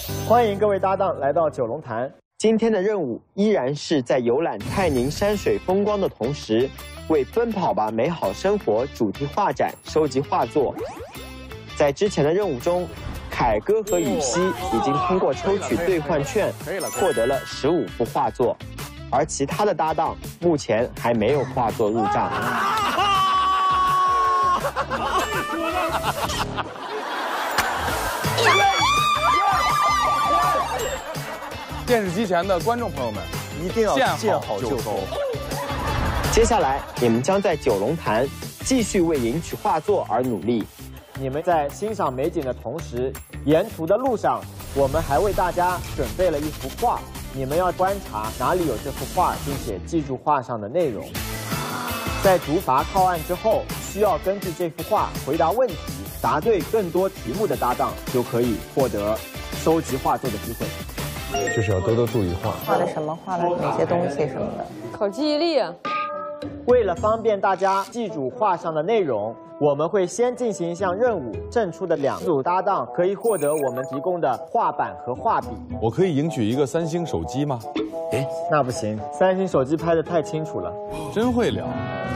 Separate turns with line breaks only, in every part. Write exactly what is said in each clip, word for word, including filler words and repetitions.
欢迎各位搭档来到九龙潭。今天的任务依然是在游览泰宁山水风光的同时，为《奔跑吧美好生活》主题画展收集画作。在之前的任务中，凯哥和雨熙已经通过抽取兑换券，获得了十五幅画作，而其他的搭档目前还没有画作入账。
电视机前的观众朋友们，
一定要见好就收。接下来，你们将在九龙潭继续为赢取画作而努力。你们在欣赏美景的同时，沿途的路上，我们还为大家准备了一幅画，你们要观察哪里有这幅画，并且记住画上的内容。在竹筏靠岸之后，需要根据这幅画回答问题，答对更多题目的搭档就可以获得收集画作的机会。
就是要多多注意画，
画的什么，画的哪些东西什么的，
考记忆力啊。
为了方便大家记住画上的内容，我们会先进行一项任务，胜出的两组搭档可以获得我们提供的画板和画笔。
我可以赢取一个三星手机吗？
哎，那不行，三星手机拍得太清楚了。
真会聊。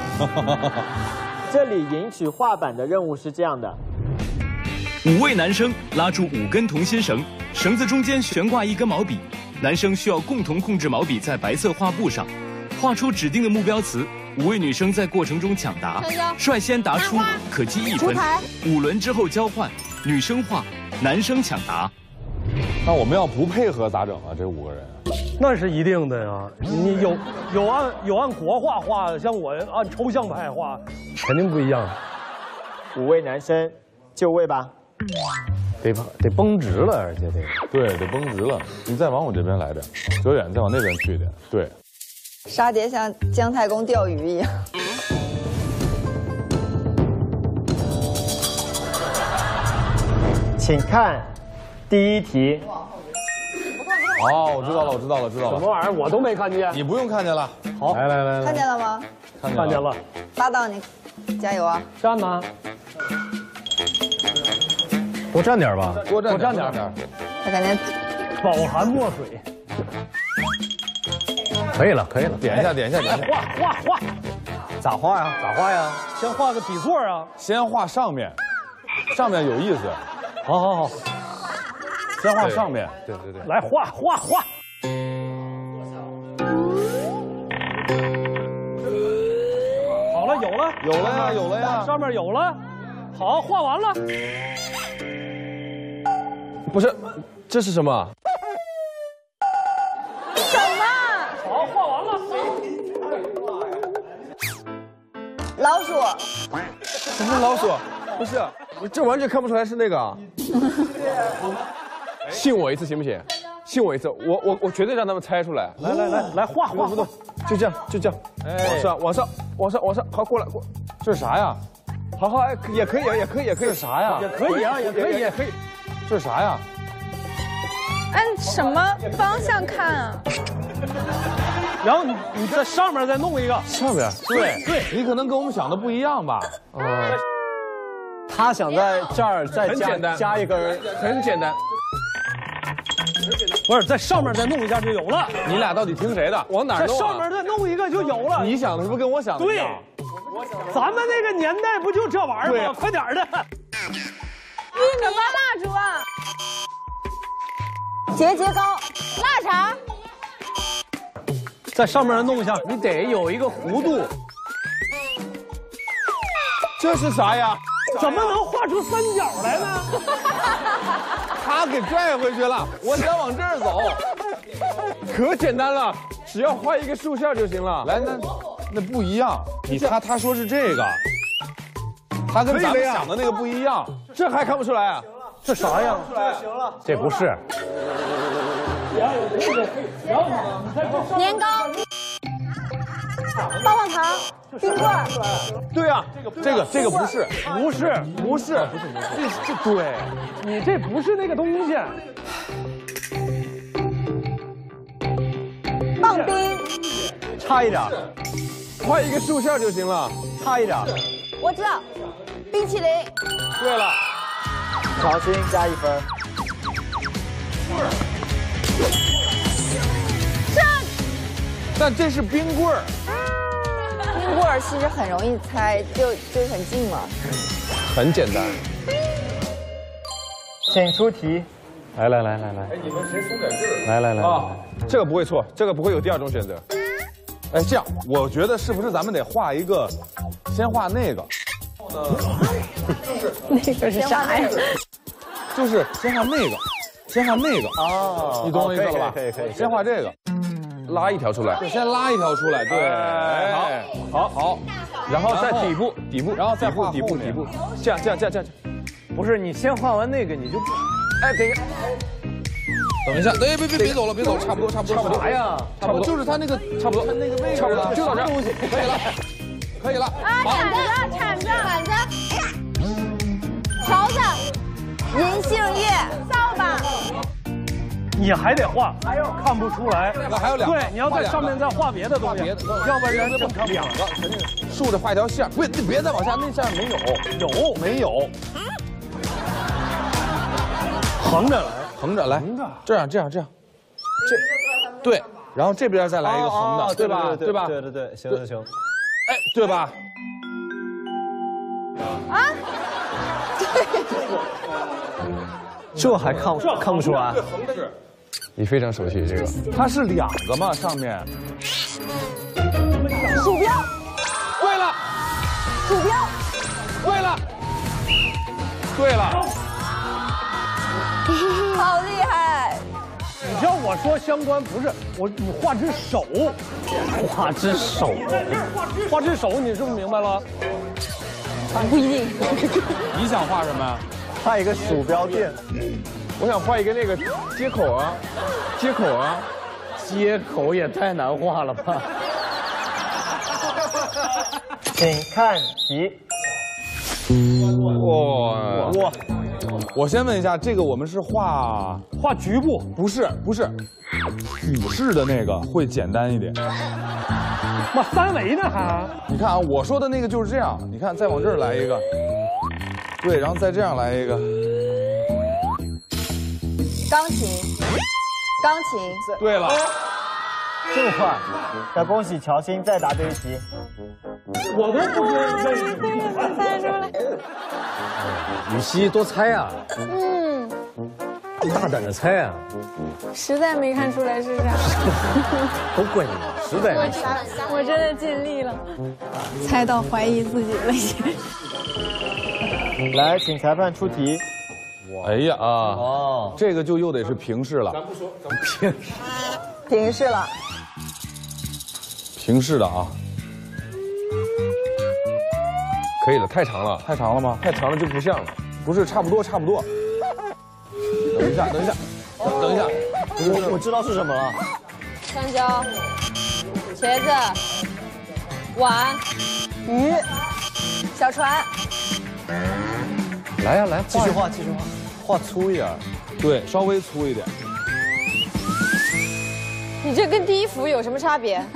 这里赢取画板的任务是这样的：
五位男生拉住五根同心绳，绳子中间悬挂一根毛笔，男生需要共同控制毛笔在白色画布上，画出指定的目标词。五位女生在过程中抢答，率先答出可记一分。五轮之后交换，女生画，男生抢答。
那我们要不配合咋整啊？这五个人？
那是一定的呀！你有有按有按国画画，像我按抽象派画，肯定不一样。
五位男生就位吧。
得得绷直了，而且得
对，得绷直了。你再往我这边来点，哲远再往那边去一点。对。
沙蝶像姜太公钓鱼一样。
请看第一题。
哦，我知道了，我知道了，知道了。
什么玩意儿？我都没看见。
你不用看见了。
好，
来来来，
看见了吗？
看见了。
看见了。
搭档，你加油啊！
站呢？
多站点吧，
多站
多站点。
他感觉
饱含墨水。
可以了，可以了，
点一下，点一下，点一下。
画画画，
咋画呀？咋画呀？
先画个笔座啊。
先画上面，上面有意思。
好好好，
先画上面。
对对对，
来画画画。好了，有了，
有了呀，有了呀，
上面有了。好，画完了。
不是，这是什么？
什么？
好，画完了。
老鼠。
什么老鼠？不是，这完全看不出来是那个。信我一次行不行？信我一次，我我我绝对让他们猜出来。
来来来来，画画画，
就这样就这样，往上往上往上往上，好过来过，
这是啥呀？
好好哎，也可以也可以也可以，
这是啥呀？
也可以啊，也可以也可以。
这是啥呀？
按什么方向看啊？
然后你你在上面再弄一个。
上面
对对，
你可能跟我们想的不一样吧？
哦，他想在这儿再加加一根，很简单。
不是在上面再弄一下就有了。
你俩到底听谁的？
往哪弄？
在上面再弄一个就有了。
你想的是不是跟我想的一样？
对，咱们那个年代不就这玩意儿吗？快点的。
玉米蜡烛啊，
节节高，
腊肠。
在上面弄一下，
你得有一个弧度。这是啥呀？
怎么能画出三角来呢？
他给拽回去了，我想往这儿走，可简单了，只要画一个竖线就行了。
来，那那不一样，你他他说是这个，他跟咱们想的那个不一样，
这还看不出来啊？
这啥呀？
行了，
这不是。
年糕、棒棒糖、冰棍儿。
对啊，这个这个不是，
不是，
不是，不是，这这对，
你这不是那个东西。
棒冰。
差一点，画一个竖线就行了，差一点。
我知道，冰淇淋。
对了，
曹鑫加一分。
但这是冰棍儿。
冰棍儿其实很容易猜，就就很近嘛。
很简单。
请出题。
来来来来来。
哎，你们谁松点劲儿？
来来来。
啊，这个不会错，这个不会有第二种选择。
哎，这样，我觉得是不是咱们得画一个，先画那个。
那个是啥呀？
就是先画那个，先画那个。哦，你懂我意思了吧？
可以可以。
先画这个，拉一条出来。对，先拉一条出来。对，好，好，好。
然后在底部，底部，
然后再画
底部，底部，这样，这样，这样，这样。
不是，你先画完那个，你就，
哎，等一下。
等一下，哎，别别别走了，别走了，差不多，差不多，差不多。
啥呀？
差不多，就是他那个，差不多，他那个位置，差不多，就到这儿，可以了，可以了。
啊，铲子，铲子，
铲子，勺子，银杏叶，
扫把。
你还得画，看不出来。
那还有两个。
对，你要在上面再画别的东西，要不然就看两个。
竖着画一条线，不，你别再往下，那线没有，有没有？
横着来。
横着来，这样这样这样，这对，然后这边再来一个横的，对吧？对吧？
对对对，行行行，
哎，对吧？
啊？
这还看看不出来？
你非常熟悉这个，
它是两个嘛，上面。
鼠标。
对了。
鼠标。
对了。对了。
好厉害！
你知道我说相关不是我，你画只手，画只手，画只手，你是不是明白了？
不一定。
你想画什么呀？
画一个鼠标垫。
我想画一个那个接口啊，接口啊，
接口也太难画了吧？
请看题。
哇哇！我先问一下，这个我们是画
画局部，
不是不是，俯视的那个会简单一点。
妈三维呢还？
你看啊，我说的那个就是这样。你看，再往这儿来一个，对，然后再这样来一个。
钢琴，钢琴。
对了，
这么快，那恭喜乔欣再答对一题。
我都不知
猜出来。
雨熙多猜啊！
嗯，
大胆的猜啊！
实在没看出来是啥。
都怪你，实在没。
我真的尽力了，猜到怀疑自己了。
来，请裁判出题。
哎呀啊！哦，这个就又得是平视了。咱不说，咱们平视。
平视了。
平视的啊。
可以了，太长了，
太长了吗？
太长了就不像了。
不是，差不多，差不多。等一下，等一下，等一下，
我我知道是什么了。
香蕉、茄子、碗、
鱼、小船。
来呀来，
继续画，继续画，画粗一点。
对，稍微粗一点。
你这跟第一幅有什么差别？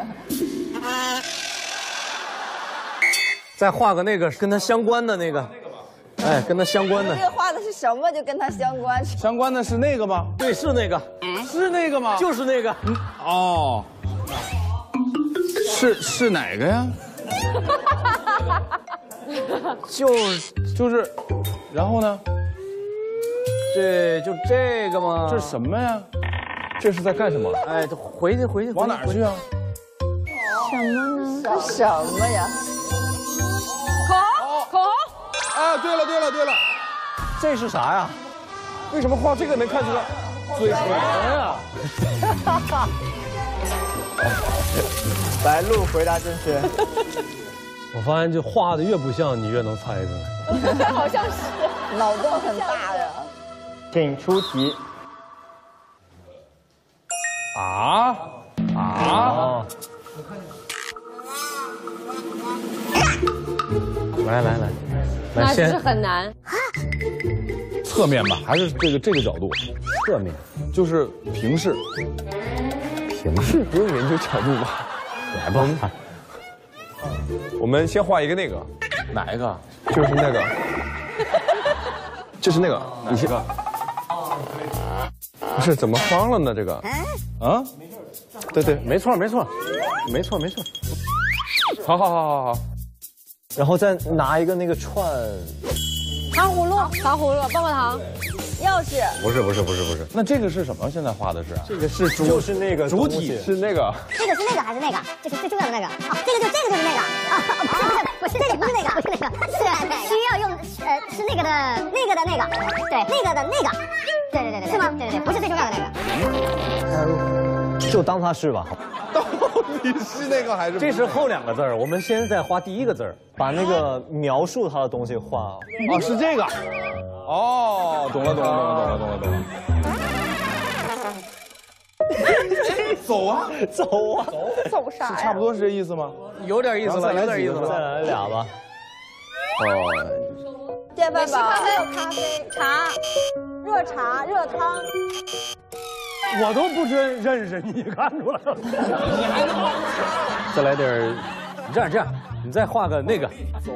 再画个那个跟它相关的那个，哎，跟它相关的。
这个画的是什么？就跟它相关。
相关的是那个吗？
对，是那个，
是那个吗？
就是那个。
嗯，哦，是是哪个呀？
就是
就是，然后呢？
这就这个吗？
这是什么呀？
这是在干什么？
哎，回去回去。
往哪儿去啊？
什么呢？
这什么呀？
口红，口红。
啊，对了对了对了，
这是啥呀？
为什么画这个能看出来？
嘴唇啊！白鹿回答正确。
我发现这画的越不像，你越能猜出
来。好像是。
脑洞很大呀。
请出题。
啊啊！
来来来，
那是很难。
侧面吧，还是这个这个角度？
侧面，
就是平视。
平视不用研究角度吧？
来吧。
我们先画一个那个，
哪一个？
就是那个，就是那个，你先。不是怎么慌了呢？这个，
啊？
对对，没错没错，没错没错。好好好好好。
然后再拿一个那个串。
糖葫芦，糖葫芦，棒棒糖，钥匙。
不是不是不是不是，那这个是什么？现在画的是？
这个是主，就是那个
主体是那个。
这个是那个还是那个？这是最重要的那个。哦，这个就这个就是那个。啊，不是不是不是，这个不是那个，不是那个，是需要用呃是那个的那个的那个，对，那个的那个，对对对对，是吗？对对对，不是最重要的那
个。就当它是吧。
到底是那个还是？
这是后两个字儿，我们先在画第一个字儿，把那个描述它的东西画。
哦，是这个。哦，懂了懂了懂了懂了懂了懂了。走啊
走啊
走啥呀？
差不多是这意思吗？
有点意思了，有点意思了。
再来俩吧。
哦。电饭煲，还有咖啡、茶、热茶、热汤。
我都不知认识，你看出来了？
你还能
再来点，你这样这样，你再画个那个。走。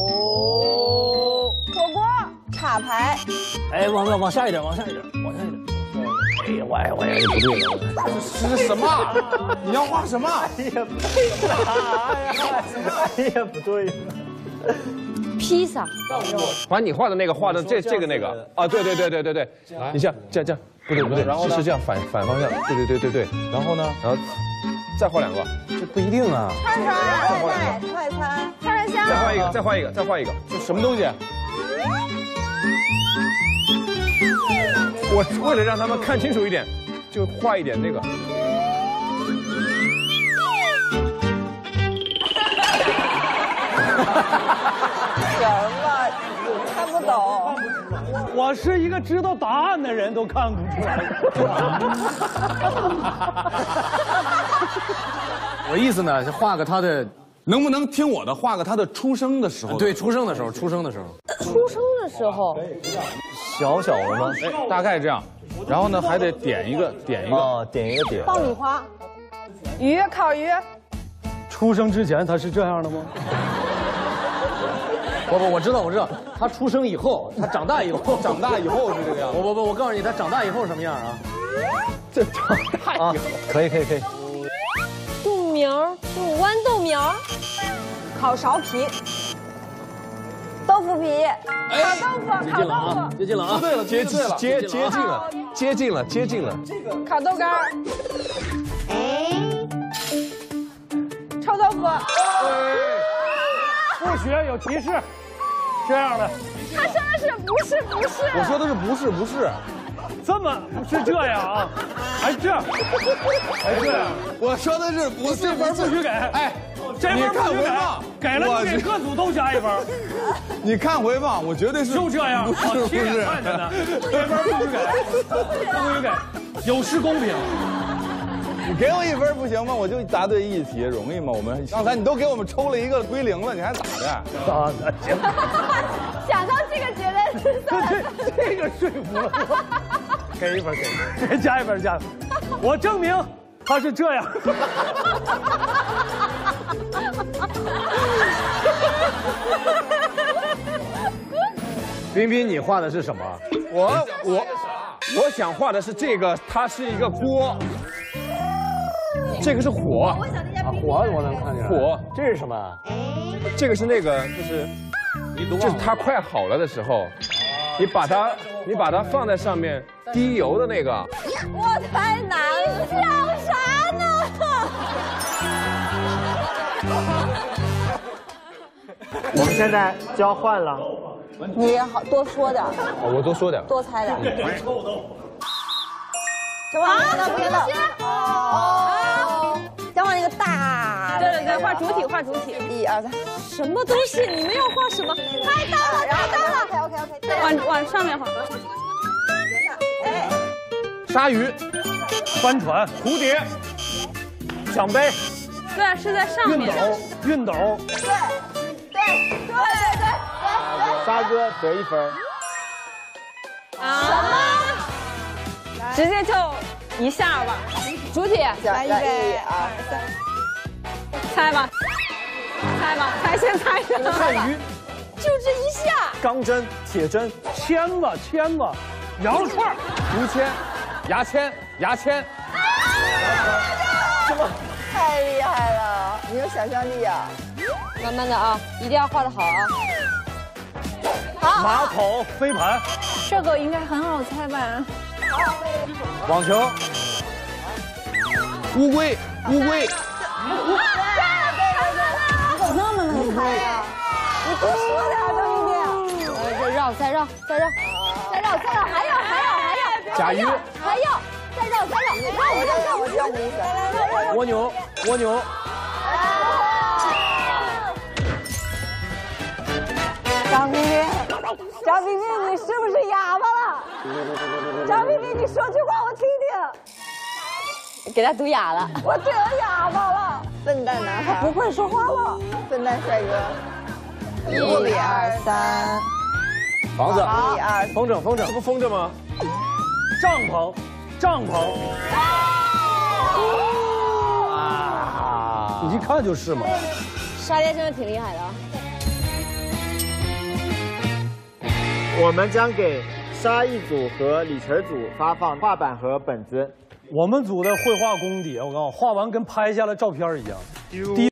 火锅、插排。
哎，往往往下一点，往下一点，往下一点。哎呀，我呀我呀，你不对了。
这是什么？你要画什么？
哎呀，不对了！哎呀，不对了。
披萨。
把你画的那个画的这这个那个啊，对对对对对对，你这样这样这样。不对不对，然后是这样反反方向，对对对对对，然后呢，然后再画两个，
这不一定啊。
串串、外带、快餐、串串香。
再画一个，再画一个，再画一个，
这什么东西？
我为了让他们看清楚一点，就画一点那个。
什么？看不懂。
我是一个知道答案的人，都看不出来。
我意思呢是画个他的，能不能听我的？画个他的出生的时候。对，出生的时候，出生的时候。
出生的时候。
小小的吗？
哎，大概这样。然后呢，还得点一个，点一个，
哦，点一个点。
爆米花。
鱼，烤鱼。
出生之前他是这样的吗？
不不，我知道我知道，他出生以后，他长大以后，
长大以后是这个样子。
不不不，我告诉你，他长大以后什么样啊？
这长大以后，可以可以可以。
豆苗，豌豆苗，烤苕皮，豆腐皮，烤豆腐，烤豆腐，
接近了啊！
对了，
接近了，接接近了，接近了，接近了。
烤豆干，
哎，
臭豆腐。
数学有提示，这样的。
他说的是不是不是？
我说的是不是不是，
这么是这样啊？还这样？还这样？
我说的是不是？
这分不许给。哎，这分不许给，给了你给各组都加一分。
你看回放，我绝对是
就这样，
不是不是
看着呢，这分不许给，不许给，有失公平。
你给我一分不行吗？我就答对一题，容易吗？我们刚才你都给我们抽了一个归零了，你还咋的？
啊，行。
想到这个觉得是
这这个说服了我，给一分给，给加一分加一分，我证明他是这样。
彬彬，你画的是什么？我我我想画的是这个，它是一个锅。这个是火，
啊，火我能看见。
火，
这是什么？
这个是那个，就是，就是它快好了的时候，你把它，你把它放在上面滴油的那个。
我太难了，想啥呢？
我们现在交换了。
你也好多说点，
哦，我多说点，
多猜点。
臭豆腐。
小王，不行了。哦。再画那个大。
对对对，画主体，画主体。
一二三，什么东西？你们要画什么？太大了，太大了。OK OK OK。
往往上面画。
哎。
鲨鱼，
帆船，
蝴蝶，
奖杯。
对，是在上面。
熨斗，熨斗。
对对对对对对。
沙哥得一分。
啊？直接就一下吧。主体。
一二三。
猜吧，猜吧，猜先猜什么？
看鱼。
就这一下。
钢针、铁针、
签子、签子，羊肉串、
竹签、牙签、牙签。
什么？
太厉害了，你有想象力啊！
慢慢的啊，一定要画的好啊。好。
马桶、飞盘，
这个应该很好猜吧？
网球，乌龟，乌龟。
你怎么那么能猜呀？你多说点，张冰冰。
呃，再绕，再绕，再绕，再绕，再绕，还要，还要，还要。
甲鱼。
还要，再绕，再绕，绕我绕绕我绕我。
蜗牛，蜗牛。
张冰冰，张冰冰，你是不是哑巴了？张冰冰，你说句话我听听。
给他堵哑了。
我得哑巴了。笨蛋男孩不会说话了。笨蛋帅哥。一二三。
房子。
一二。
风筝，风筝，
这不风筝吗？
帐篷，帐篷。啊！你一看就是嘛。
沙爹真的挺厉害的啊。
我们将给沙溢组和李晨组发放画板和本子。
我们组的绘画功底，我告诉你，画完跟拍下来照片一样。第